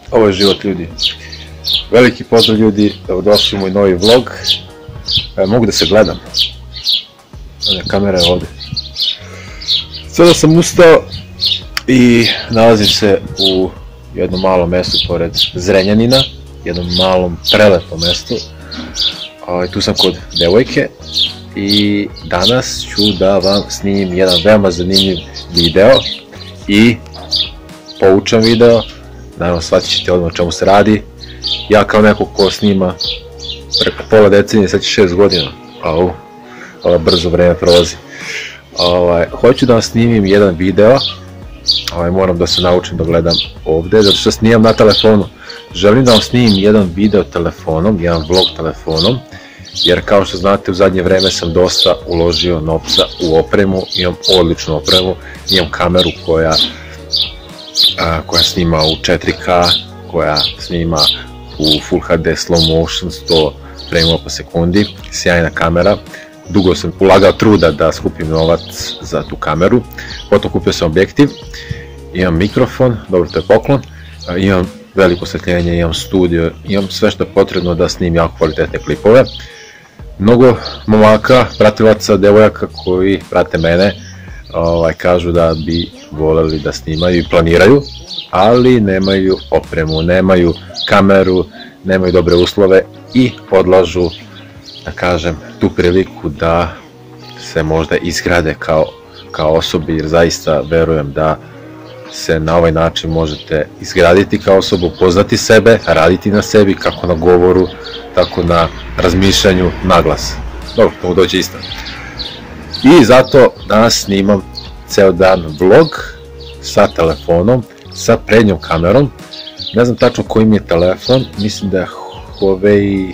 Ovo je život ljudi. Veliki pozdrav ljudi, dobrodošli u moj novi vlog. Mogu da se gledam. Kamera je ovdje. Sada sam ustao i nalazim se u jednom malom mjestu pored Zrenjanina, jednom malom prelepom mjestu. Tu sam kod devojke i danas ću da vam snimim jedan veoma zanimljiv video i poučan video. Naravno, shvatit ćete odmah o čemu se radi. Ja kao neko ko snima preko pola decenije, sad će 6 godina, brzo vreme prolazi. Hoću da vam snimim jedan video, moram da se naučim da gledam ovdje, zato što snimam na telefonu. Želim da vam snimim jedan video telefonom, jedan vlog telefonom, jer kao što znate u zadnje vreme sam dosta uložio novca u opremu, imam odličnu opremu, imam kameru koja snima u 4K, koja snima u Full HD slow motion 100 frame po sekundi, sjajna kamera. Dugo sam ulagao truda da skupim novac za tu kameru, potom kupio sam objektiv, imam mikrofon, dobro to je poklon, imam veliko osvetljenje, imam studio, imam sve što je potrebno da snimim jako kvalitetne klipove. Mnogo momaka, pratilaca, devojaka koji prate mene kažu da bi voleli da snimaju i planiraju, ali nemaju opremu, nemaju kameru, nemaju dobre uslove i odlažu, da kažem, tu priliku da se možda izgrade kao osobi, jer zaista verujem da se na ovaj način možete izgraditi kao osobu, poznati sebe, raditi na sebi, kako na govoru, tako na razmišljanju, na glas. Dobro, to dođe isto. I zato danas snimam ceo dan vlog sa telefonom, sa prednjom kamerom. Ne znam tačno koji mi je telefon, mislim da je Huawei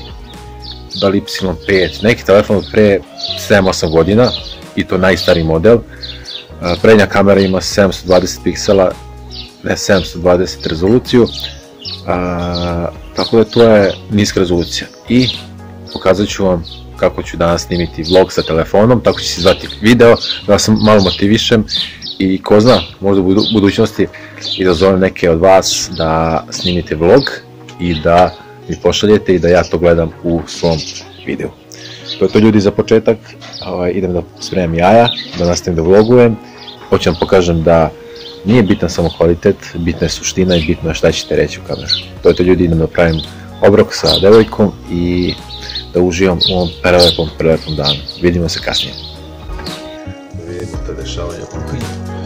Y5, neki telefon od pre 7-8 godina i to najstariji model. Prednja kamera ima 720 piksela, ne 720 rezoluciju, tako da to je niska rezolucija. I pokazat ću vam kako ću danas snimiti vlog sa telefonom, tako će se zvati video, da vas malo motivišem i ko zna, možda u budućnosti i da zovem neke od vas da snimite vlog i da mi pošaljete i da ja to gledam u svom videu. To je to ljudi za početak, idem da spremam jaja, da nastavim da vlogujem. Hoću vam pokažem da nije bitan samo kvalitet, bitna je suština i bitno je šta ćete reći u kameru. To je to ljudi, idem da pravim obrok sa devojkom i da uživam u ovom prelepom danu. Vidimo se kasnije. Vidimo te dešavanja po Kini.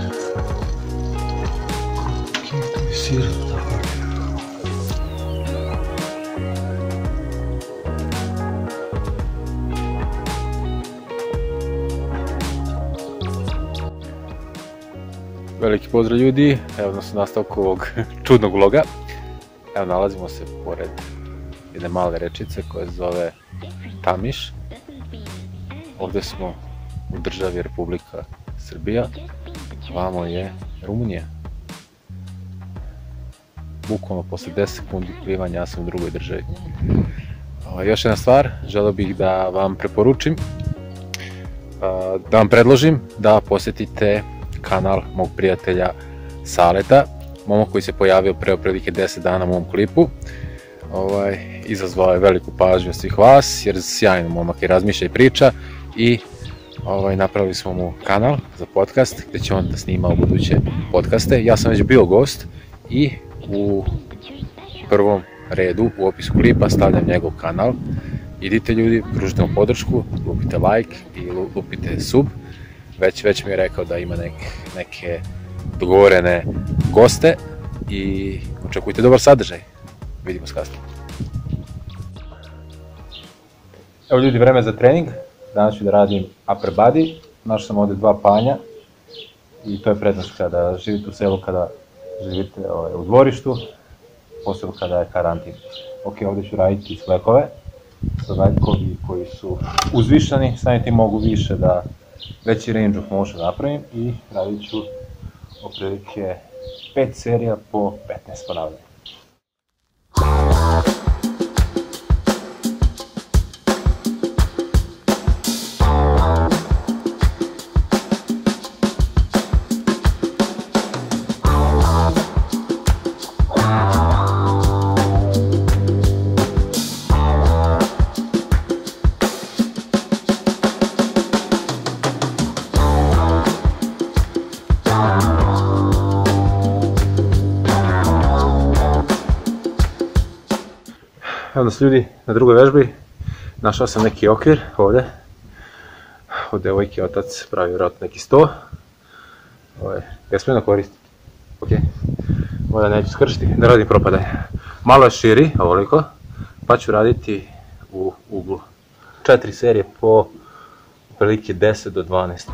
Tu je sir. Veliki pozdrav ljudi, evo nas u nastavku ovog čudnog vloga. Evo nalazimo se pored jedne male rečice koja se zove Tamiš. Ovdje smo u državi Republika Srbija, vamo je Rumunija. Bukvalno posle 10 sekundi plivanja ja sam u drugoj državi. Još jedna stvar, želeo bih da vam preporučim, da vam predložim da posjetite kanal mog prijatelja Saleta, momak koji se pojavio pre otprilike 10 dana u mom klipu. Izazvao je veliku pažnju svih vas, jer sjajno momak i razmišlja i priča i napravili smo mu kanal za podcast gdje će on da snima u buduće podcaste. Ja sam već bio gost i u prvom redu u opisu klipa stavljam njegov kanal. Idite ljudi, pružite mu podršku, lupite like i lupite sub. Već mi je rekao da ima neke dogovorene goste i očekujte dobar sadržaj. Vidimo se kasnije. Evo ljudi, vreme za trening. Danas ću da radim upper body. Našao sam ovdje 2 panja i to je prednost kada živite u selu, kada živite u dvorištu, posebno kada je karantin. Ok, ovdje ću raditi sklekove, sadaljkovi koji su uzvišani, samim tim mogu više da veći range of motion napravim i radit ću otprilike 5 serija po 15 ponavljanja. Evo nas ljudi na drugoj vežbi. Našao sam neki okvir ovdje. Od devojke otac pravi vjerojatno neki 100. Ja smijem koristiti. Ok. Ovdje neću skršiti, da radim propadanje. Malo je širi, ovoliko. Pa ću raditi u uglu. 4 serije po prilike 10 do 12.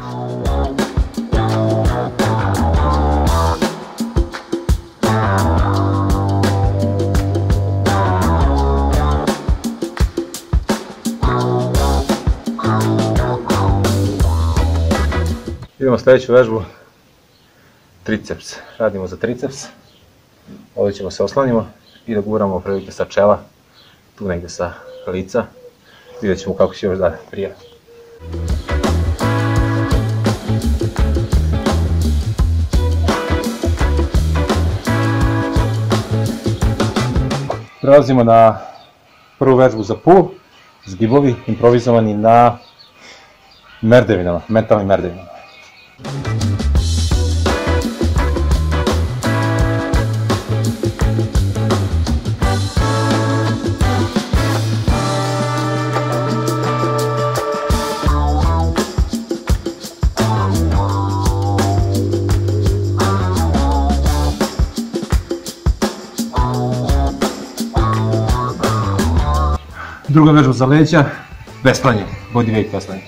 Idemo sljedeću vežbu, triceps. Radimo za triceps. Ovdje ćemo se oslonimo i da guramo prilike sa čela, tu negdje sa lica. Vidjet ćemo kako će još dalje prije. Prelazimo na prvu vežbu za pull, zgibovi improvizovani na merdevinama, mentalnim merdevinama. Druga vežba za leđa, vesplanje, body weight vesplanje.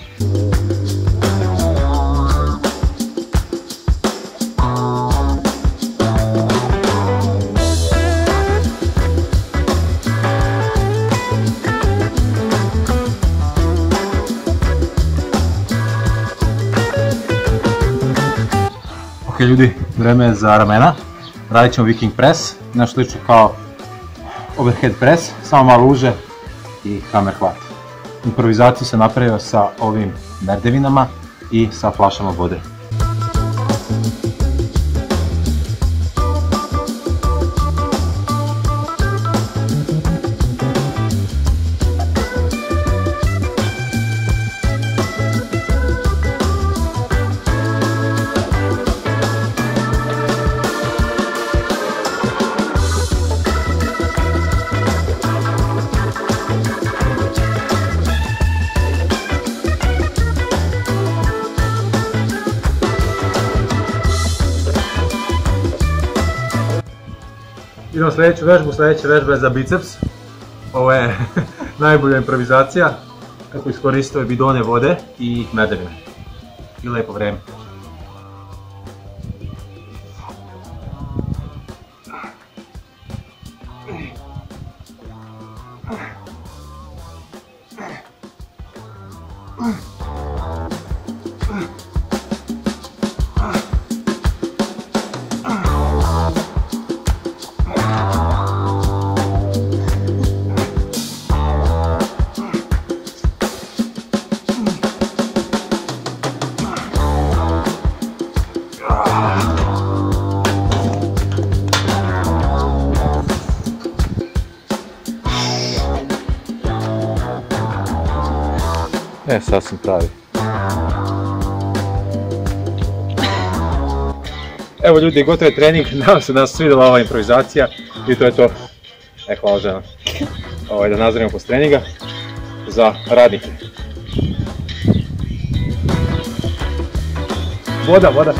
Ok ljudi, vreme je za ramena. Radit ćemo viking press, nešto slično kao overhead press, samo malo uže i kamer hvat. Improvizaciju sam napravio sa ovim merdevinama i sa flašama vode. Idemo sljedeću vežbu, sljedeća vežba je za biceps. Ovo je najbolja improvizacija kako iskoristio bidone vode i merdevine. I lepo vreme. Sad sam pravi. Evo ljudi, gotov je trening, nadam se da nas svidjela ova improvizacija i to je to. Hvala žena. Da nazdravimo post treninga za radnike. Voda.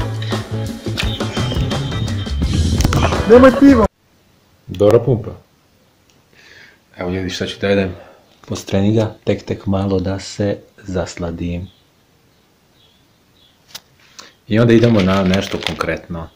Nemoj pivo! Dobra pumpa. Evo ljudi, šta ću da jedem? Post treninga, tek malo da se zasladim. I onda idemo na nešto konkretno.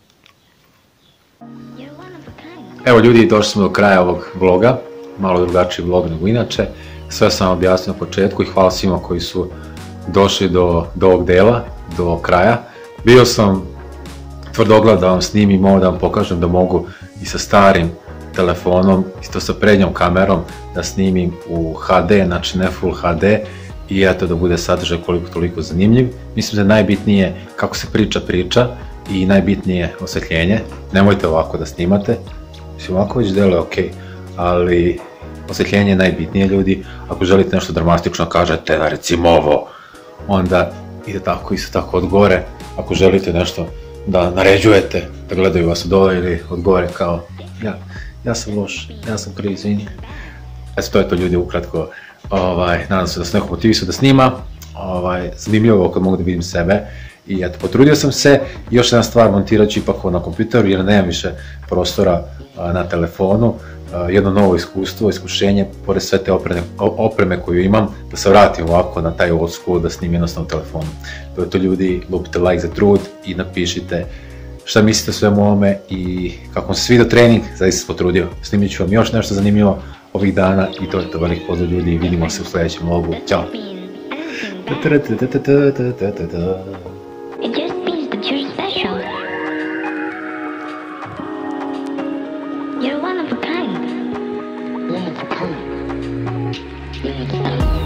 Evo ljudi, došli smo do kraja ovog vloga, malo drugačiji vlog nego inače. Sve sam vam objasnio na početku i hvala svima koji su došli do ovog dela, do kraja. Bio sam tvrdoglav da vam snimim ovo, da vam pokažem da mogu i sa starim telefonom, isto sa prednjom kamerom, da snimim u HD, znači ne Full HD, i eto da bude sadržaj koliko toliko zanimljiv. Mislim da je najbitnije kako se priča i najbitnije osvetljenje. Nemojte ovako da snimate, mislim ovako već deluje ok, ali osvetljenje je najbitnije ljudi. Ako želite nešto dramatično kažete, recimo ovo, onda ide tako, isto tako od gore. Ako želite nešto da naređujete, da gledaju vas od dole ili od gore kao ja sam loš, ja sam kriv, izvini. Eto, to je to ljudi ukratko. Nadam se da se neko motivisao da snima. Zanimljivo kad mogu da vidim sebe. I eto, potrudio sam se. I još jedna stvar, montirat ću ipak na kompjuteru jer nemam više prostora na telefonu. Jedno novo iskustvo, iskušenje, pored sve te opreme koju imam, da se vratim ovako na taj old school, da snimim jednostavno telefonu. To je to ljudi, lupite like za trud i napišite šta mislite o svemu ovome i kako vam se svidio trening, zaista se potrudio. Snimit ću vam još nešto zanimljivo ovih dana i to je to. Velik pozdrav ljudi i vidimo se u sljedećem vlogu. Ćao! It just means that you're special. You're one of a kind. One of a kind.